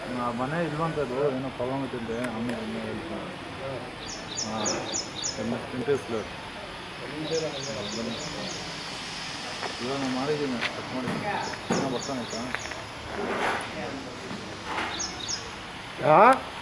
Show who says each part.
Speaker 1: ಮನೆ ಇಲ್ವಂಥದ್ದು ಏನೋ ಪ್ರಾಬ್ಲಮ್ ಇಟ್ಟಿದ್ದೆ ಆಮೇಲೆ ಹಾಂ ಇಂಟ್ರೆಸ್ಟ್ ಇವಾಗ ನಾನು ಮಾಡಿದ್ದೀನಿ ಕಟ್ ಮಾಡಿದ್ದೀನಿ ಬರ್ತಾನೆ ಆಯ್ತಾ
Speaker 2: ಹಾಂ